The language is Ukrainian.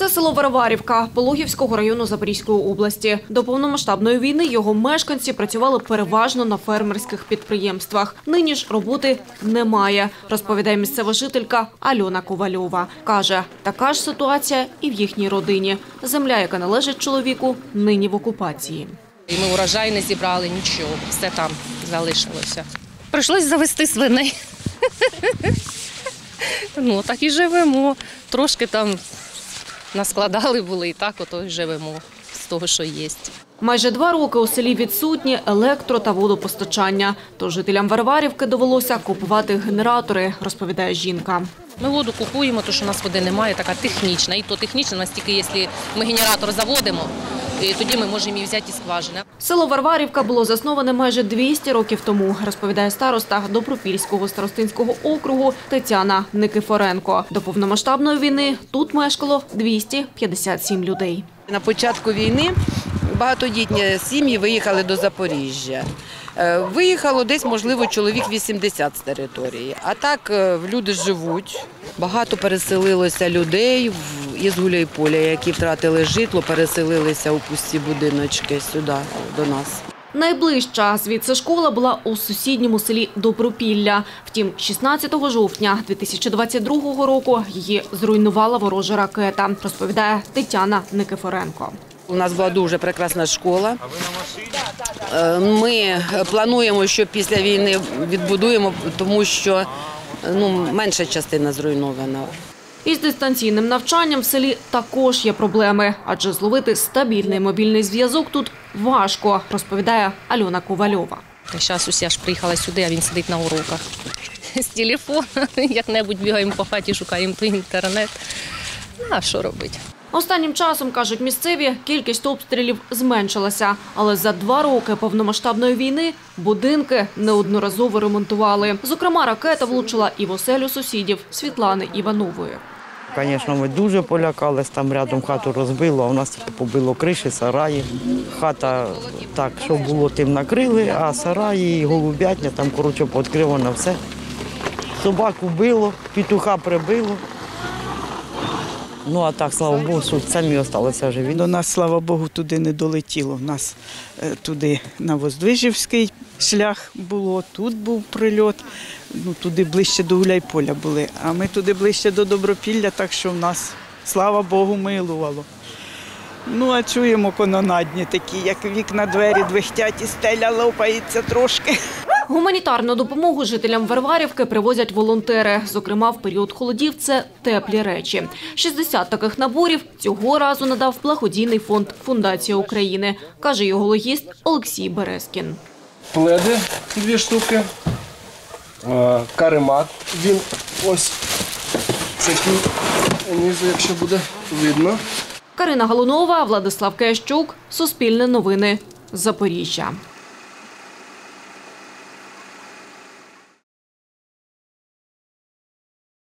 Це село Варварівка Пологівського району Запорізької області. До повномасштабної війни його мешканці працювали переважно на фермерських підприємствах. Нині ж роботи немає, розповідає місцева жителька Альона Ковальова. Каже, така ж ситуація і в їхній родині. Земля, яка належить чоловіку, нині в окупації. І ми урожай не зібрали, нічого, все там залишилося. Прийшлось завести свиней. Ну, так і живемо. Трошки там наскладали були і так ото й живемо з того, що є. Майже 2 роки у селі відсутні електро- та водопостачання. Тож жителям Варварівки довелося купувати генератори, розповідає жінка. Ми воду купуємо, тому що у нас води немає, така технічна. І то технічна, настільки, якщо ми генератор заводимо, і тоді ми можемо її взяти із скважини. Село Варварівка було засноване майже 200 років тому, розповідає староста Добропільського старостинського округу Тетяна Никифоренко. До повномасштабної війни тут мешкало 257 людей. На початку війни багатодітні сім'ї виїхали до Запоріжжя. Виїхало десь, можливо, чоловік 80 з території. А так люди живуть. Багато переселилося людей із Гуляйполя, які втратили житло, переселилися у пусті будиночки сюди, до нас. Найближча звідси школа була у сусідньому селі Добропілля. Втім, 16 жовтня 2022 року її зруйнувала ворожа ракета, розповідає Тетяна Никифоренко. У нас була дуже прекрасна школа. Ми плануємо, що після війни відбудуємо, тому що менша частина зруйнована. Із дистанційним навчанням в селі також є проблеми, адже зловити стабільний мобільний зв'язок тут важко, розповідає Альона Ковальова. Зараз уся ж приїхала сюди, а він сидить на уроках. З телефону, як-небудь бігаємо по хаті, шукаємо той інтернет. А що робити? Останнім часом, кажуть місцеві, кількість обстрілів зменшилася. Але за 2 роки повномасштабної війни будинки неодноразово ремонтували. Зокрема, ракета влучила і в оселю сусідів Світлани Іванової. Звісно, ми дуже полякались, там рядом хату розбило, а у нас побило криші, сараї. Хата так, що було, тим накрили, а сараї, голубятня, там, коротше, пооткривано все. Собаку било, петуха прибило. Ну, а так, слава Богу, самі залишилися живі. До нас, слава Богу, туди не долетіло. У нас туди на Воздвижівський шлях було, тут був прильот, туди ближче до Гуляйполя були. А ми туди ближче до Добропілля, так що в нас, слава Богу, милувало. Ну, а чуємо канонадні такі, як вікна, двері двихтять і стеля лопається трошки. Гуманітарну допомогу жителям Варварівки привозять волонтери. Зокрема, в період холодів – це теплі речі. 60 таких наборів цього разу надав благодійний фонд «Фундація України», каже його логіст Олексій Березкін. Пледи 2 штуки, каремат, він ось такий, внизу, якщо буде видно. Карина Галунова, Владислав Киящук, Суспільне новини, Запоріжжя.